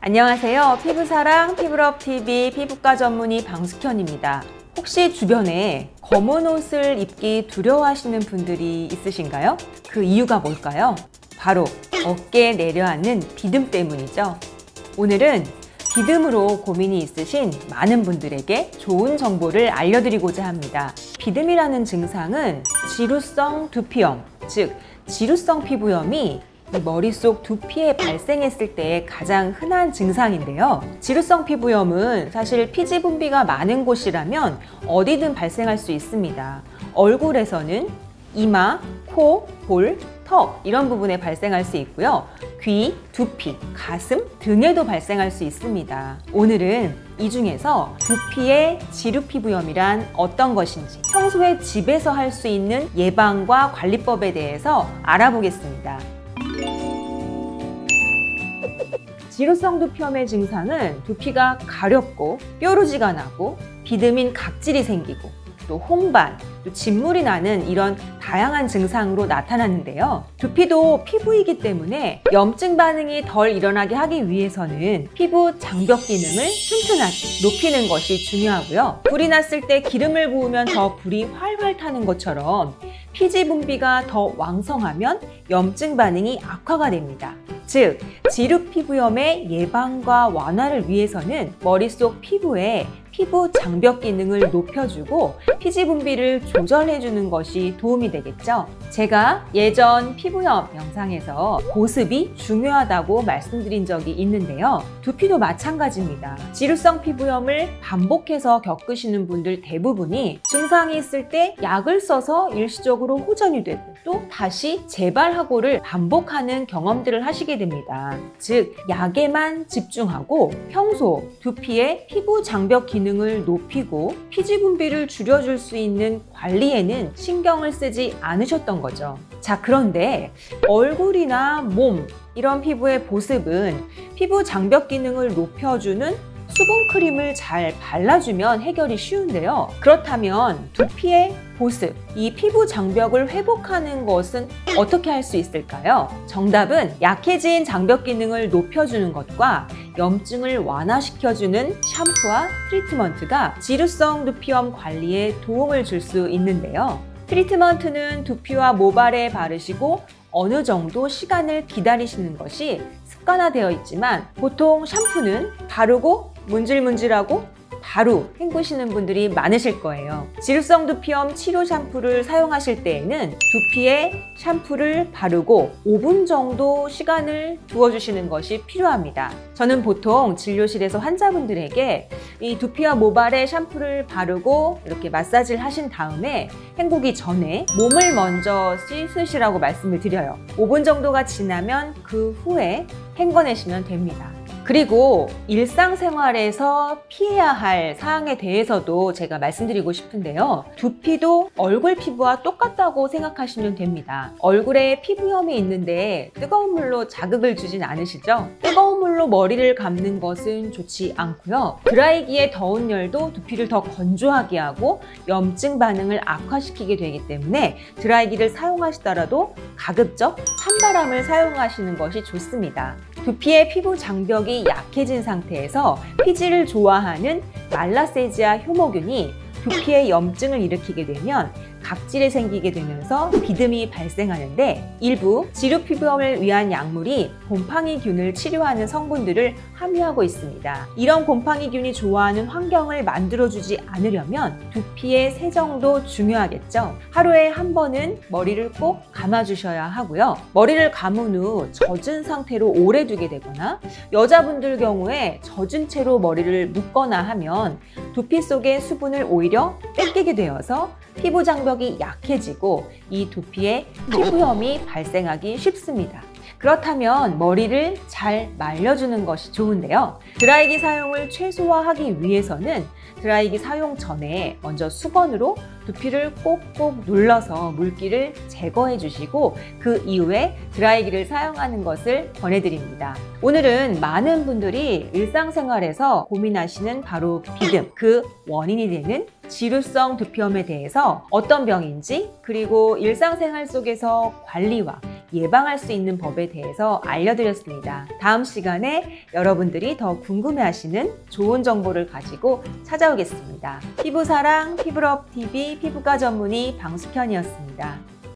안녕하세요. 피부사랑 피부럽TV 피부과 전문의 방숙현입니다. 혹시 주변에 검은 옷을 입기 두려워하시는 분들이 있으신가요? 그 이유가 뭘까요? 바로 어깨에 내려앉는 비듬 때문이죠. 오늘은 비듬으로 고민이 있으신 많은 분들에게 좋은 정보를 알려드리고자 합니다. 비듬이라는 증상은 지루성 두피염, 즉 지루성 피부염이 머릿속 두피에 발생했을 때 가장 흔한 증상인데요. 지루성 피부염은 사실 피지 분비가 많은 곳이라면 어디든 발생할 수 있습니다. 얼굴에서는 이마, 코, 볼, 턱 이런 부분에 발생할 수 있고요. 귀, 두피, 가슴 등에도 발생할 수 있습니다. 오늘은 이 중에서 두피의 지루 피부염이란 어떤 것인지, 평소에 집에서 할 수 있는 예방과 관리법에 대해서 알아보겠습니다. 지루성 두피염의 증상은 두피가 가렵고 뾰루지가 나고 비듬인 각질이 생기고 또 홍반, 또 진물이 나는 이런 다양한 증상으로 나타나는데요. 두피도 피부이기 때문에 염증 반응이 덜 일어나게 하기 위해서는 피부 장벽 기능을 튼튼하게 높이는 것이 중요하고요. 불이 났을 때 기름을 부으면 더 불이 활활 타는 것처럼 피지 분비가 더 왕성하면 염증 반응이 악화가 됩니다. 즉, 지루 피부염의 예방과 완화를 위해서는 머릿속 피부에 피부 장벽 기능을 높여주고 피지 분비를 조절해주는 것이 도움이 되겠죠. 제가 예전 피부염 영상에서 보습이 중요하다고 말씀드린 적이 있는데요. 두피도 마찬가지입니다. 지루성 피부염을 반복해서 겪으시는 분들 대부분이 증상이 있을 때 약을 써서 일시적으로 호전이 되고 또 다시 재발하고를 반복하는 경험들을 하시게 됩니다. 즉, 약에만 집중하고 평소 두피의 피부 장벽 기능을 높이고 피지 분비를 줄여줄 수 있는 관리에는 신경을 쓰지 않으셨던 거죠. 자, 그런데 얼굴이나 몸 이런 피부의 보습은 피부 장벽 기능을 높여주는 수분크림을 잘 발라주면 해결이 쉬운데요. 그렇다면 두피의 보습, 이 피부 장벽을 회복하는 것은 어떻게 할 수 있을까요? 정답은 약해진 장벽 기능을 높여주는 것과 염증을 완화시켜주는 샴푸와 트리트먼트가 지루성 두피염 관리에 도움을 줄 수 있는데요. 트리트먼트는 두피와 모발에 바르시고 어느 정도 시간을 기다리시는 것이 습관화되어 있지만 보통 샴푸는 바르고 문질문질하고 바로 헹구시는 분들이 많으실 거예요. 지루성 두피염 치료 샴푸를 사용하실 때에는 두피에 샴푸를 바르고 5분 정도 시간을 두어주시는 것이 필요합니다. 저는 보통 진료실에서 환자분들에게 이 두피와 모발에 샴푸를 바르고 이렇게 마사지를 하신 다음에 헹구기 전에 몸을 먼저 씻으시라고 말씀을 드려요. 5분 정도가 지나면 그 후에 헹궈내시면 됩니다. 그리고 일상생활에서 피해야 할 사항에 대해서도 제가 말씀드리고 싶은데요. 두피도 얼굴 피부와 똑같다고 생각하시면 됩니다. 얼굴에 피부염이 있는데 뜨거운 물로 자극을 주진 않으시죠? 뜨거운 물로 머리를 감는 것은 좋지 않고요. 드라이기의 더운 열도 두피를 더 건조하게 하고 염증 반응을 악화시키게 되기 때문에 드라이기를 사용하시더라도 가급적 찬바람을 사용하시는 것이 좋습니다. 두피의 피부 장벽이 약해진 상태에서 피지를 좋아하는 말라세지아 효모균이 두피에 염증을 일으키게 되면 각질이 생기게 되면서 비듬이 발생하는데 일부 지루 피부염을 위한 약물이 곰팡이균을 치료하는 성분들을 함유하고 있습니다. 이런 곰팡이균이 좋아하는 환경을 만들어주지 않으려면 두피의 세정도 중요하겠죠. 하루에 한 번은 머리를 꼭 감아주셔야 하고요. 머리를 감은 후 젖은 상태로 오래 두게 되거나 여자분들 경우에 젖은 채로 머리를 묶거나 하면 두피 속의 수분을 오히려 뺏기게 되어서 피부 장벽이 약해지고 이 두피에 피부염이 발생하기 쉽습니다. 그렇다면 머리를 잘 말려주는 것이 좋은데요. 드라이기 사용을 최소화하기 위해서는 드라이기 사용 전에 먼저 수건으로 두피를 꼭꼭 눌러서 물기를 제거해 주시고 그 이후에 드라이기를 사용하는 것을 권해드립니다. 오늘은 많은 분들이 일상생활에서 고민하시는 바로 비듬, 그 원인이 되는 지루성 두피염에 대해서 어떤 병인지, 그리고 일상생활 속에서 관리와 예방할 수 있는 법에 대해서 알려드렸습니다. 다음 시간에 여러분들이 더 궁금해하시는 좋은 정보를 가지고 찾아오겠습니다. 피부사랑 피부럽TV 피부과 전문의 방숙현이었습니다.